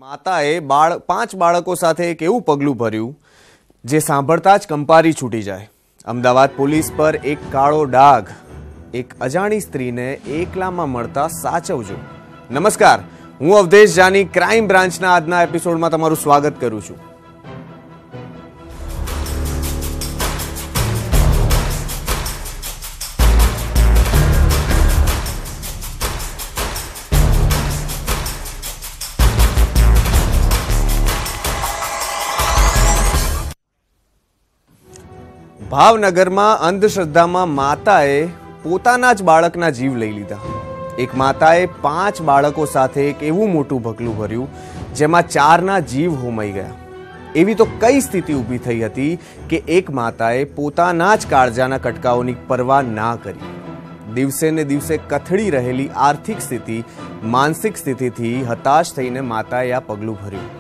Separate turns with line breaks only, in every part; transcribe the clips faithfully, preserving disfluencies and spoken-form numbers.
માતાએ બાળ પાંચ બાળકો સાથે એક એવું પગલું ભર્યું જે સાંભળતા જ કંપારી છૂટી જાય। અમદાવાદ પોલીસ પર એક કાળો ડાઘ, એક અજાણી સ્ત્રીને એકલામાં મળતા સાચવજો। નમસ્કાર, હું અવધેશ જાની ક્રાઇમ બ્રાન્ચના આજના એપિસોડમાં તમારું સ્વાગત કરું છું। ભાવનગરમાં અંધશ્રદ્ધામાં માતાએ પોતાના જ બાળકના જીવ લઈ લીધા। એક માતાએ પાંચ બાળકો સાથે એક એવું મોટું પગલું ભર્યું જેમાં ચારના જીવ હોમાઈ ગયા। એવી તો કઈ સ્થિતિ ઊભી થઈ હતી કે એક માતાએ પોતાના જ કાળજાના કટકાઓની પરવા ના કરી। દિવસે ને દિવસે કથળી રહેલી આર્થિક સ્થિતિ, માનસિક સ્થિતિથી હતાશ થઈને માતાએ આ પગલું ભર્યું।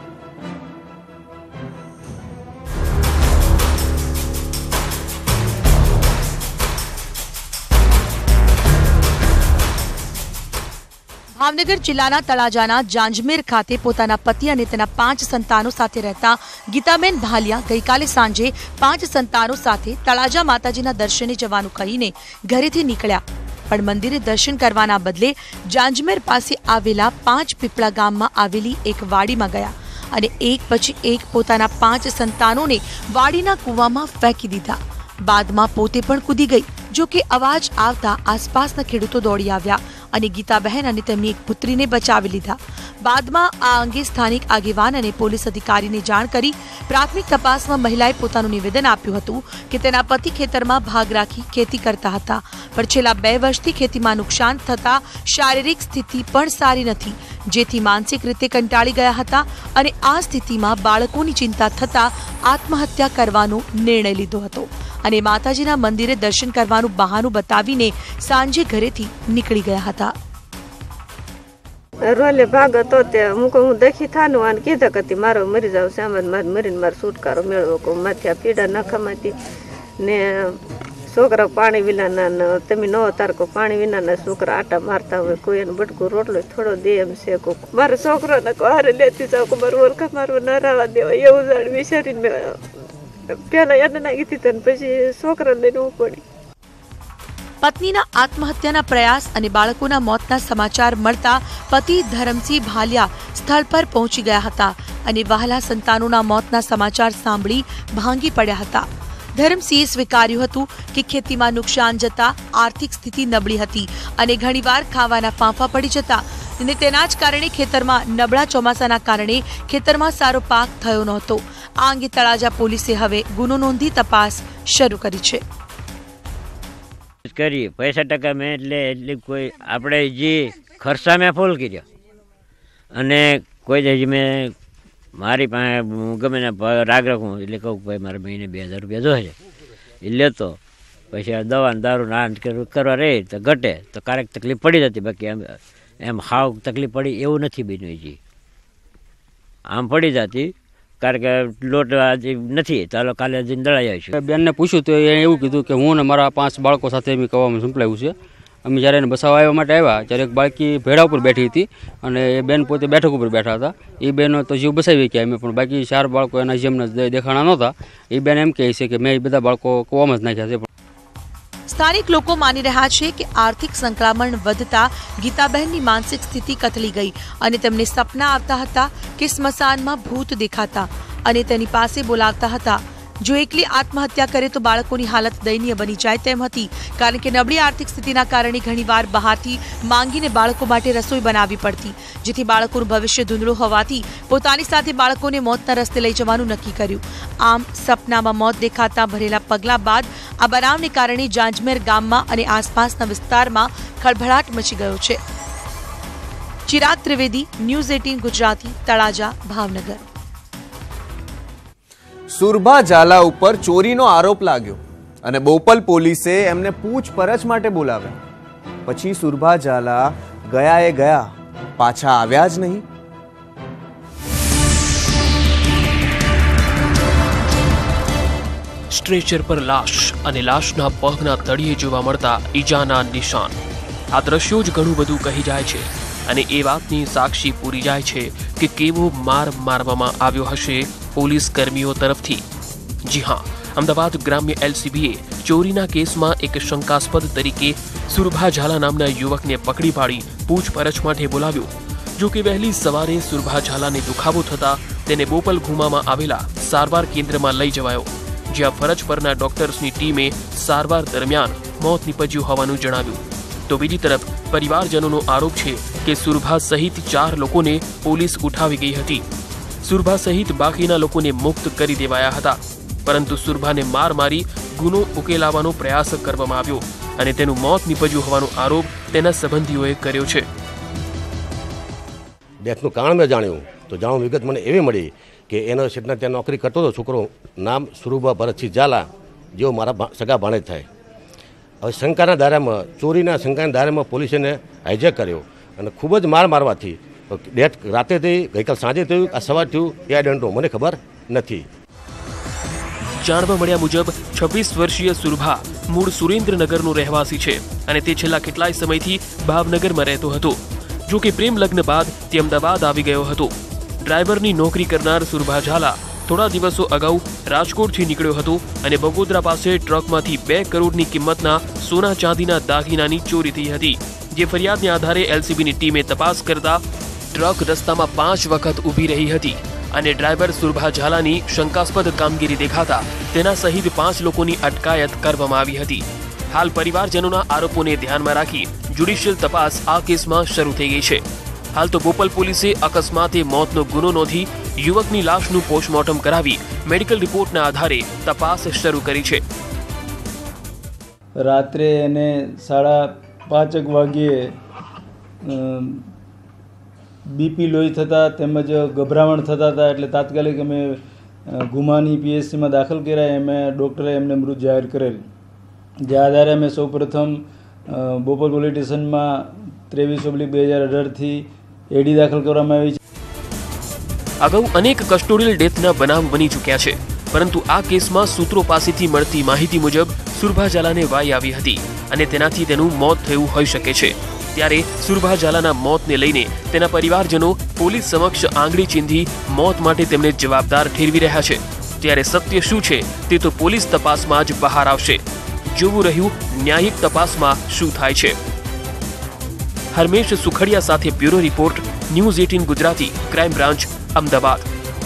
ભાવનગર જિલ્લાના તળાજાના જાંજમેર ખાતે પોતાના પતિ અને તેના પાંચ સંતાનો સાથે રહેતા ગીતાબેન ભાલિયા ગઈકાલે સાંજે પાંચ સંતાનો સાથે તળાજા માતાજીના દર્શને જવાનું કહીને ઘરેથી નીકળ્યા, પણ મંદિરે દર્શન કરવાના બદલે જાંજમેર પાસે આવેલા પાંચ પીપળા ગામમાં આવેલી એક વાડીમાં ગયા અને એક પછી એક પોતાના પાંચ સંતાનોને વાડીના કૂવામાં ફેંકી દીધા। બાદમાં પોતે પણ કૂદી ગઈ। જો કે અવાજ આવતા આસપાસના ખેડૂતો દોડી આવ્યા અને ગીતાબહેન અને તેમની એક પુત્રીને બચાવી લીધા। બાદમાં આ અંગે સ્થાનિક આગેવાન અને પોલીસ અધિકારીને જાણ કરી પ્રાથમિક તપાસમાં મહિલાએ પોતાનું નિવેદન આપ્યું હતું કે તેના પતિ ખેતરમાં ભાગ રાખી ખેતી કરતા હતા, પણ છેલ્લા બે વર્ષથી ખેતીમાં નુકસાન થતા શારીરિક સ્થિતિ પણ સારી નથી, જેથી માનસિક રીતે કંટાળી ગયા હતા અને આ સ્થિતિમાં બાળકોની ચિંતા થતા આત્મહત્યા કરવાનો નિર્ણય લીધો હતો અને માતાજીના મંદિરે દર્શન કરવાનું બહાનું બતાવીને સાંજે ઘરેથી નીકળી ગયા હતા।
રોલે ભાગો તો તે હું કહું હું દેખી થાનું અને કીધા કે મારો મરી જાવ છે, આમ મારે મરીને મારો છુટકારો મેળવો કહું માથે પીડા ન ખમાતી ને છોકરા પાણી વિનાના તમે ન તારકો પાણી વિનાના છોકરા આટા મારતા હોય, કોઈ એને બટકું રોટલો થોડો દે એમ છે કહું મારા છોકરાને હારે લેતી જાવ કે મારું ઓળખા મારું ના રાવા દેવાય એવું જાણ વિચારીને પેલા એને નાખી દીધા ને પછી છોકરા લઈને હું પડી।
પત્નીના આત્મહત્યાના પ્રયાસ અને બાળકોના મોતના સમાચાર મળતા પતિ ધરમસિંહ ભાલિયા સ્થળ પર પહોંચી ગયા હતા અને વહાલા સંતાનોના મોતના સમાચાર સાંભળી ભાંગી પડ્યા હતા। ધરમસિંહે સ્વીકાર્યું હતું કે ખેતીમાં નુકસાન જતા આર્થિક સ્થિતિ નબળી હતી અને ઘણીવાર ખાવાના ફાંફા પડી જતા અને તેના જ કારણે ખેતરમાં નબળા ચોમાસાના કારણે ખેતરમાં સારો પાક થયો નહોતો। આ અંગે તળાજા પોલીસે હવે ગુનો નોંધી તપાસ શરૂ કરી છે।
કરી પૈસા ટકા મેં એટલે એટલે કોઈ આપણે જે ખર્ચા મેં ફૂલ કર્યો અને કોઈ જ મેં મારી પાસે ગમે ને રાગ રાખું એટલે કહું ભાઈ મારે મહિને બે હજાર રૂપિયા જોઈએ એ લેતો, પછી દવા ને દારૂ ના કરવા રહી તો ઘટે તો ક્યારેક તકલીફ પડી જતી, બાકી એમ એમ હાવ તકલીફ પડી એવું નથી બન્યું હજી, આમ પડી જતી કારણ કે લોટ આજે નથી ચાલો કાલે જઈને દળાઈ આવીશું।
બેનને પૂછ્યું તો એને એવું કીધું કે હું ને મારા પાંચ બાળકો સાથે અમે કવામાં સંપલાવ્યું છે। અમે જ્યારે એને બસાવવા આવવા માટે આવ્યા ત્યારે એક બાળકી ભેડા ઉપર બેઠી હતી અને એ બેન પોતે બેઠક ઉપર બેઠા હતા। એ બેનો તો જીવ બસાવી ગયા અમે, પણ બાકી ચાર બાળકો એના જેમને દેખાણા નહોતા। એ બેન એમ કહે છે કે મેં એ બધા બાળકો કવામાં જ નાખ્યા છે।
સ્થાનિક લોકો માની રહ્યા છે કે આર્થિક સંક્રમણ વધતા ગીતાબહેનની માનસિક સ્થિતિ કથળી ગઈ અને તેમને સપના આવતા હતા કે સ્મશાનમાં ભૂત દેખાતા અને તેની પાસે બોલાવતા હતા। જો એકલી આત્મહત્યા કરે તો બાળકોની હાલત દયનીય બની જાય તેમ હતી, કારણ કે નબળી આર્થિક સ્થિતિના કારણે ઘણીવાર બહારથી માંગીને બાળકો માટે રસોઈ બનાવવી પડતી, જેથી બાળકોનું ભવિષ્ય ધૂંધળું હોવાથી પોતાની સાથે બાળકોને મોતના રસ્તે લઈ જવાનું નક્કી કર્યું। આમ સપનામાં મોત દેખાતા ભરેલા પગલા બાદ આ બનાવને કારણે જાંજમેર ગામમાં અને આસપાસના વિસ્તારમાં ખળભળાટ મચી ગયો છે। ચિરાગ ત્રિવેદી, ન્યૂઝ અઠ્ઠાવીસ ગુજરાતી, તળાજા, ભાવનગર।
સુરભા ઝાલા ઉપર ચોરીનો આરોપ લાગ્યો અને બોપલ પોલીસે એમને પૂછપરછ માટે બોલાવ્યા, પછી સુરભા ઝાલા ગયા એ ગયા, પાછા આવ્યા જ નહીં।
સ્ટ્રેચર પર લાશ અને લાશના પગના તળિયે જોવા મળતા ઈજાના નિશાન। આ દ્રશ્યો જ ઘણું બધું કહી જાય છે અને એ વાતની સાક્ષી પૂરી જાય છે કે કેવો માર મારવામાં આવ્યો હશે પોલીસ કર્મીઓ તરફથી। જી હા, અમદાવાદ ગ્રામ્ય એલસીબીએ ચોરીના કેસમાં એક શંકાસ્પદ તરીકે સુરભા ઝાલા નામના યુવકને પકડી પાડી પૂછપરછ માટે બોલાવ્યો। જો કે વહેલી સવારે સુરભા ઝાલાને દુખાવો થતા તેને બોપલ ઘુમામાં આવેલા સારવાર કેન્દ્રમાં લઈ જવાયો, જ્યાં ફરજ પરના ડોક્ટર્સની ટીમે સારવાર દરમિયાન મોત નીપજ્યું હોવાનું જણાવ્યું। તો બીજી તરફ પરિવારજનોનો આરોપ છે કે સુરભા સહિત ચાર લોકોને પોલીસ ઉઠાવી ગઈ હતી। સુરભા સહિત બાકીના લોકોને મુક્ત કરી દેવાયા હતા, પરંતુ સુરભાને માર મારી ગુનો ઉકેલાવાનો પ્રયાસ કરવામાં આવ્યો અને તેનું મોત નીપજ્યું હોવાનો આરોપ તેના સંબંધીઓએ કર્યો છે।
ડેથનું કારણ મેં જાણ્યું તો જાણું વિગત મને એવી મળી કે એનો શેઠના ત્યાં નોકરી કરતો હતો છોકરો, નામ સુરભા ભરતસિંહ ઝાલા, જેઓ મારા સગા ભાણેજ થાય। હવે શંકાના દાયરામાં ચોરીના શંકાના દાયરામાં પોલીસે એને હાઈજેક કર્યો અને ખૂબ જ માર મારવાથી ડેથ રાતે થઈ, ગઈકાલ સાંજે થયું, આ સવાર થયું એ આઈડન્ટો મને ખબર નથી।
જાણવા મળ્યા મુજબ છવ્વીસ વર્ષીય સુરભા મૂળ સુરેન્દ્રનગરનો રહેવાસી છે અને તે છેલ્લા કેટલાય સમયથી ભાવનગરમાં રહેતો હતો। જો કે પ્રેમ લગ્ન બાદ તે અમદાવાદ આવી ગયો હતો। ડ્રાઈવરની નોકરી કરનાર સુરભા ઝાલા થોડા દિવસો અગાઉ રાજકોટથી નીકળ્યો હતો અને બગોદરા પાસે ટ્રકમાંથી બે કરોડની કિંમતના સોના ચાંદીના દાગીનાની ચોરી થઈ હતી, જે ફરિયાદને આધારે એલસીબીની ટીમે તપાસ કરતા ટ્રક રસ્તામાં પાંચ વખત ઊભી રહી હતી અને ડ્રાઈવર સુરભા ઝાલાની શંકાસ્પદ કામગીરી દેખાતા તેના સહિત પાંચ લોકોની અટકાયત કરવામાં આવી હતી। હાલ પરિવારજનોના આરોપોને ધ્યાનમાં રાખી જ્યુડિશિયલ તપાસ આ કેસમાં શરૂ થઈ ગઈ છે। હાલ તો બોપલ પોલીસે અકસ્માતે મોતનો ગુનો નોંધી યુવકની લાશનું પોસ્ટમોર્ટમ કરાવી મેડિકલ રિપોર્ટના આધારે તપાસ શરૂ કરી છે।
રાત્રે એને સાડા પાંચેક વાગ્યે બીપી લોહી થતા તેમજ ગભરામણ થતા હતા, એટલે તાત્કાલિક અમે ગુમાની પીએચસીમાં દાખલ કર્યા। એમે ડૉક્ટરે એમને મૃત જાહેર કરેલ, જે આધારે અમે સૌપ્રથમ બોપલ પોલીસ સ્ટેશનમાં ત્રેવીસ ઓબ્લિક બે હજાર અઢારથી એડી દાખલ કરવામાં આવી છે।
અગાઉ અનેક કસ્ટોડિયલ ડેથના બનાવ બની ચૂક્યા છે, પરંતુ આ કેસમાં સૂત્રો પાસેથી મળતી માહિતી મુજબ સુરભા ઝાલાને વાઈ આવી હતી અને તેનાથી તેનું મોત થયું હોઈ શકે છે। ત્યારે સુરભા ઝાલાના મોતને લઈને તેના પરિવારજનો પોલીસ સમક્ષ આંગળી ચીંધી મોત માટે તેમને જવાબદાર ઠેરવી રહ્યા છે। ત્યારે સત્ય શું છે તે તો પોલીસ તપાસમાં જ બહાર આવશે। જોવું રહ્યું ન્યાયિક તપાસમાં શું થાય છે। હરમેશ સુખડિયા સાથે bureau report, news eighteen Gujarati, crime branch, Ahmedabad.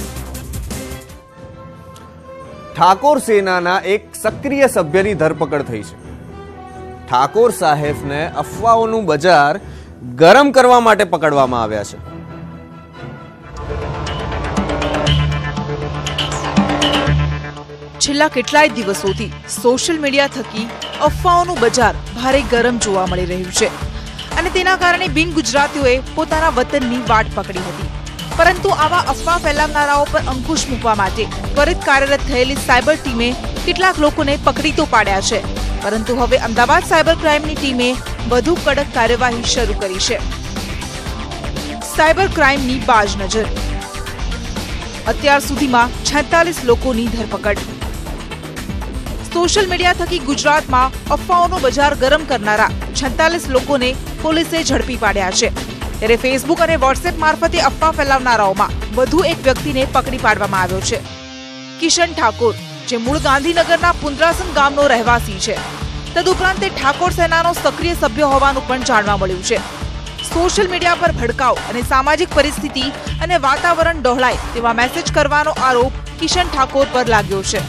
ઠાકોર સેનાના એક સક્રિય સભ્યની ધરપકડ થઈ છે। ઠાકોર સાહેબને અફવાઓનું બજાર ગરમ કરવા માટે પકડવામાં આવ્યા છે।
છેલ્લા કેટલાય દિવસોથી સોશિયલ મીડિયા થકી અફવાઓનું બજાર ભારે ગરમ જોવા મળી રહ્યું છે અને તેના કારણે બિન ગુજરાતીઓએ પોતાના વતનની વાટ પકડી હતી, પરંતુ આવા અફવા ફેલાવનારાઓ પર અંકુશ મૂકવા માટે ત્વરિત કાર્યરત થયેલી સાયબર ટીમે કેટલાક લોકોને પકડી તો પાડ્યા છે, પરંતુ હવે અમદાવાદ સાયબર ક્રાઇમની ટીમે વધુ કડક કાર્યવાહી શરૂ કરી છે। સાયબર ક્રાઇમની બાજ નજર, અત્યાર સુધીમાં છેતાલીસ લોકોની ધરપકડ। સોશિયલ મીડિયા થકી ગુજરાતમાં અફવાઓનો બજાર ગરમ કરનારા છેતાલીસ લોકોને પોલીસે ઝડપી પાડ્યા છે, ત્યારે ફેસબુક અને વોટ્સએપ મારફતે અફવા ફેલાવનારાઓમાં વધુ એક વ્યક્તિને પકડી પાડવામાં આવ્યો છે। કિશન ઠાકોર, જે મૂળ ગાંધીનગરના પુંદ્રાસન ગામનો રહેવાસી છે, તદુપરાંત તે ઠાકોર સેનાનો સક્રિય સભ્ય હોવાનું પણ જાણવા મળ્યું છે। સોશિયલ મીડિયા પર ભડકાવ અને સામાજિક પરિસ્થિતિ અને વાતાવરણ ડહોળાય તેવા મેસેજ કરવાનો આરોપ કિશન ઠાકોર પર લાગ્યો છે।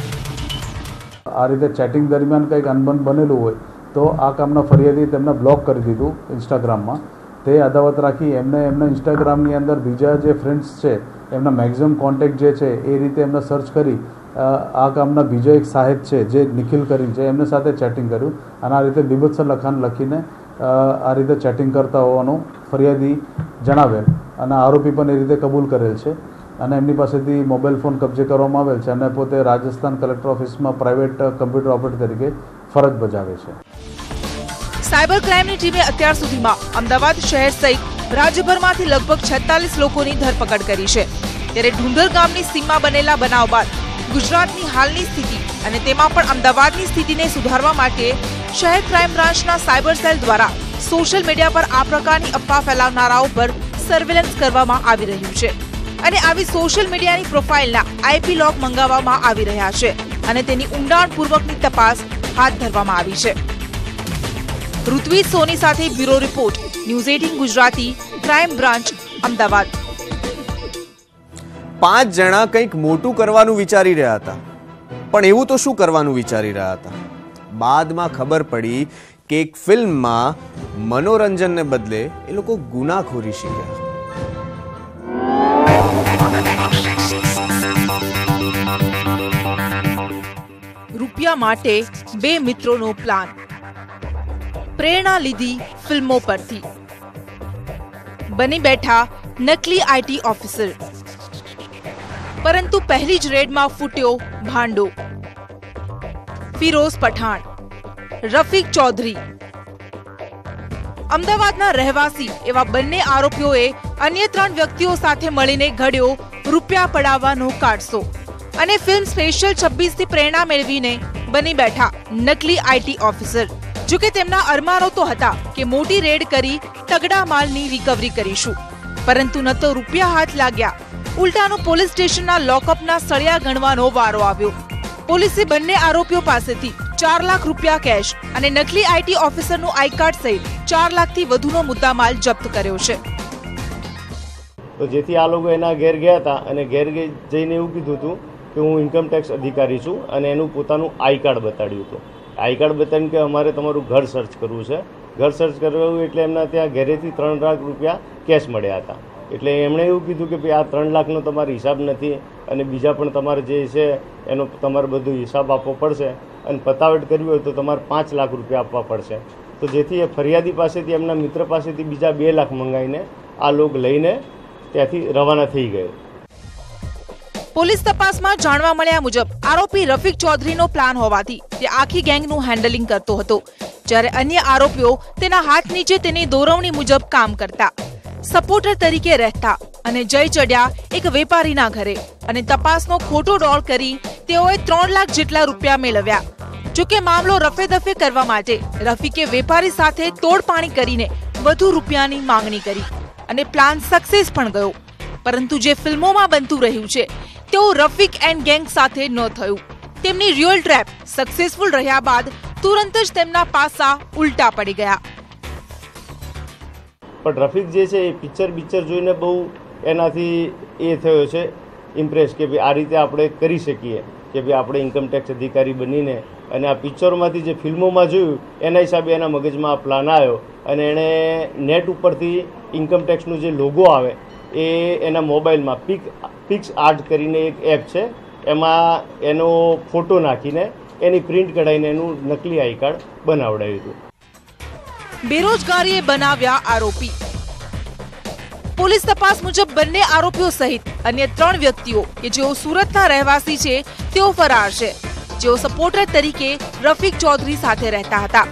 આ રીતે ચેટિંગ દરમિયાન કંઈક અનબન બનેલું હોય તો આ કામના ફરિયાદી તેમને બ્લોક કરી દીધું ઇન્સ્ટાગ્રામમાં। તે અદાવત રાખી એમને એમના ઇન્સ્ટાગ્રામની અંદર બીજા જે ફ્રેન્ડ્સ છે એમના મેક્સિમમ કોન્ટેક્ટ જે છે એ રીતે એમને સર્ચ કરી આ કામના બીજો એક સાહેબ છે જે નિખિલ કરીને છે એમની સાથે ચેટિંગ કર્યું અને આ રીતે બીભત્સ લખાણ લખીને આ રીતે ચેટિંગ કરતા હોવાનું ફરિયાદી જણાવેલ અને આરોપી પણ એ રીતે કબૂલ કરેલ છે અને એમની પાસેથી મોબાઈલ ફોન કબજે કરવામાં આવેલ છે અને પોતે રાજસ્થાન કલેક્ટર ઓફિસમાં પ્રાઇવેટ કમ્પ્યુટર ઓપરેટર તરીકે ફરજ બજાવે છે।
સાયબર ક્રાઇમની ટીમે અત્યાર સુધીમાં અમદાવાદ શહેર સહિત રાજ્યભરમાંથી લગભગ છેતાલીસ લોકોની ધરપકડ કરી છે, ત્યારે ઢુંઢર ગામની સીમમાં બનેલા બનાવ બાદ ગુજરાતની હાલની સ્થિતિ અને તેમાં પણ અમદાવાદની સ્થિતિને સુધારવા માટે શહેર ક્રાઇમ બ્રાન્ચના સાયબર સેલ દ્વારા સોશિયલ મીડિયા પર આ પ્રકારની અફવા ફેલાવનારાઓ પર સર્વેલન્સ કરવામાં આવી રહ્યું છે। અને આવી સોશિયલ મીડિયાની પ્રોફાઇલના આઈપી લોગ મંગાવવામાં આવી રહ્યા છે અને તેની ઊંડાણપૂર્વકની તપાસ હાથ ધરવામાં આવી છે. ઋત્વિજ સોની સાથે bureau report, news eighteen Gujarati, crime branch, Ahmedabad.
પાંચ જણા કંઈક મોટું કરવાનું વિચારી રહ્યા હતા, પણ એવું તો શું કરવાનું વિચારી રહ્યા હતા? બાદમાં ખબર પડી કે એક ફિલ્મમાં મનોરંજનને બદલે એ લોકો ગુનાખોરી શીખ્યા.
રૂપિયા માટે બે મિત્રોનો પ્લાન. પ્રેરણા લીધી ફિલ્મો પરથી. બની બેઠા નકલી આઈટી ઓફિસર. પરંતુ પહેલી જ રેડમાં ફૂટ્યો ભાંડો. ફિરોઝ પઠાણ, રફીક ચૌધરી. અમદાવાદના રહેવાસી એવા બંને આરોપીઓએ અન્ય ત્રણ વ્યક્તિઓ સાથે મળીને ઘડ્યો રૂપિયા પડાવવાનો કારસો અને ફિલ્મ સ્પેશિયલ છવ્વીસ થી પ્રેરણા મેળવીને બની બેઠા નકલી આઈટી ઓફિસર. જોકે તેમના અરમાનો તો હતા કે મોટી રેડ કરી તગડા માલની રિકવરી કરીશું, પરંતુ ન તો રૂપિયા હાથ લાગ્યા, ઉલટાનો પોલીસ સ્ટેશનના લોકઅપના સળિયા ગણવાનો વારો આવ્યો. પોલીસે બંને આરોપીઓ પાસેથી ચાર લાખ રૂપિયા કેશ અને નકલી આઈટી ઓફિસરનું આઈ કાર્ડ સહિત ચાર લાખથી વધુનો મુદ્દામાલ જપ્ત કર્યો છે.
તો જેથી આ લોકો એના ઘેર ગયા હતા અને ઘેર જઈને એવું કીધું હતું કે હું ઇન્કમ ટેક્સ અધિકારી છું અને એનું પોતાનું આઈ કાર્ડ બતાડ્યું હતું. આઈ કાર્ડ બતાવીને કે અમારે તમારું ઘર સર્ચ કરવું છે. ઘર સર્ચ કરવું એટલે એમના ત્યાં ઘરેથી ત્રણ લાખ રૂપિયા કેશ મળ્યા હતા. એટલે એમણે એવું કીધું કે ભાઈ આ ત્રણ લાખનો તમારો હિસાબ નથી અને બીજા પણ તમારે જે છે એનો તમારે બધું હિસાબ આપવો પડશે અને પતાવટ કરવી હોય તો તમારે પાંચ લાખ રૂપિયા આપવા પડશે. તો જેથી એ ફરિયાદી પાસેથી એમના મિત્ર પાસેથી બીજા બે લાખ મંગાવીને આ લોક લઈને ત્યાંથી રવાના થઈ ગયો.
પોલીસ તપાસમાં જાણવા મળ્યા મુજબ આરોપી રફીક ચૌધરીનો પ્લાન હોવાથી તે આખી ગેંગનું હેન્ડલિંગ કરતો હતો, જ્યારે અન્ય આરોપીઓ તેના હાથ નીચે તેની દોરવણી મુજબ કામ કરતા, સપોર્ટર તરીકે રહેતા અને જઈ ચડ્યા એક વેપારીના ઘરે અને તપાસનો ખોટો ડોળ કરી તેઓએ ત્રણ લાખ જેટલા રૂપિયા મેળવ્યા. જોકે મામલો રફે દફે કરવા માટે રફીકે વેપારી સાથે તોડપાણી કરીને વધુ રૂપિયાની માંગણી કરી અને પ્લાન સક્સેસ પણ ગયો. પરંતુ જે ફિલ્મોમાં બનતું રહ્યું છે તેવું રફીક એન્ડ ગેંગ સાથે ન થયું. તેમની રિયલ ટ્રેપ સક્સેસફુલ રહ્યા બાદ તુરંત જ તેમના પાસા ઉલટા પડી ગયા.
પણ રફીક જે છે એ પિક્ચર પિક્ચર જોઈને બહુ એનાથી એ થયો છે ઇમ્પ્રેસ કે ભાઈ આ રીતે આપણે કરી શકીએ કે ભાઈ આપણે ઇન્કમ ટેક્સ અધિકારી બનીને, અને આ પિક્ચરોમાંથી જે ફિલ્મોમાં જોયું એના હિસાબે એના મગજમાં આ પ્લાન આવ્યો અને એણે નેટ ઉપરથી ઇન્કમ ટેક્સનો જે લોગો આવે એ એના મોબાઈલમાં પિક પિક્સ આર્ટ કરીને એક એપ છે, એમાં એનો ફોટો નાખીને એની પ્રિન્ટ કઢાવીને એનું નકલી આઈ કાર્ડ બનાવડાવ્યું હતું.
બેરોજગારીએ બનાવ્યા આરોપી. પોલીસ તપાસ મુજબ બંને આરોપીઓ સહિત અન્ય ત્રણ વ્યક્તિઓ કે જેઓ સુરતના રહેવાસી છે તેઓ ફરાર છે, જેઓ સપોર્ટર તરીકે રફીક ચૌધરી સાથે રહેતા હતા.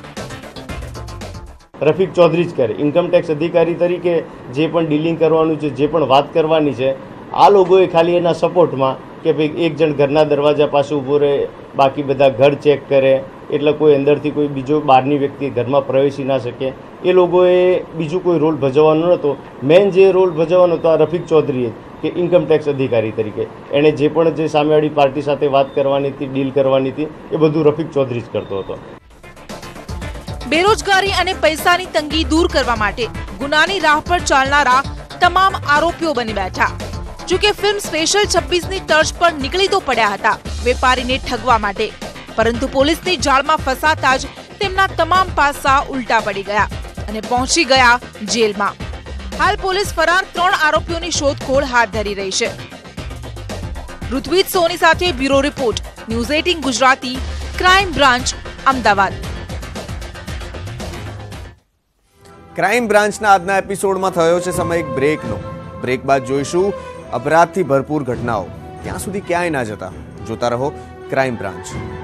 રફીક ચૌધરી જ કરે ઇન્કમ ટેક્સ અધિકારી તરીકે જે પણ ડીલિંગ કરવાનું છે, જે પણ વાત કરવાની છે, આ લોકોએ ખાલી એના સપોર્ટમાં કે ભાઈ એક જણ ઘરના દરવાજા પાસે ઊભો રહે, બાકી બધા ઘર ચેક કરે, એટલે કોઈ અંદરથી કોઈ બીજો બહારની વ્યક્તિ ઘરમાં પ્રવેશી ના શકે. એ લોકોએ બીજું કોઈ રોલ ભજવવાનો નહોતો. મેન જે રોલ ભજવવાનો હતો આ રફીક ચૌધરીએ કે ઇન્કમ ટેક્સ અધિકારી તરીકે એણે જે પણ જે સામેવાળી પાર્ટી સાથે વાત કરવાની હતી, ડીલ કરવાની હતી, એ બધું રફીક ચૌધરી જ કરતો હતો.
બેરોજગારી અને પૈસાની તંગી દૂર કરવા માટે ગુનાની રાહ પર ચાલનારા તમામ આરોપીઓ બની બેઠા. જોકે ફિલ્મ સ્પેશિયલ છવ્વીસ ની તર્જ પર નીકળી તો પડ્યા હતા વેપારીને ઠગવા માટે, પરંતુ પોલીસની જાળમાં ફસાતા જ તેમના તમામ પાસા ઉલટા પડી ગયા અને પહોંચી ગયા જેલમાં. હાલ પોલીસ ફરાર ત્રણ આરોપીઓની શોધખોળ હાથ ધરી રહી છે. ઋત્વિજ સોની સાથે bureau report, news eighteen Gujarati, crime branch, Ahmedabad.
Crime બ્રાન્ચના આજના એપિસોડમાં થયો છે સમય એક બ્રેકનો. બ્રેક બાદ જોઈશું અપરાધથી ભરપૂર ઘટનાઓ. ત્યાં સુધી ક્યાંય ના જતા, જોતા રહો ક્રાઇમ બ્રાન્ચ.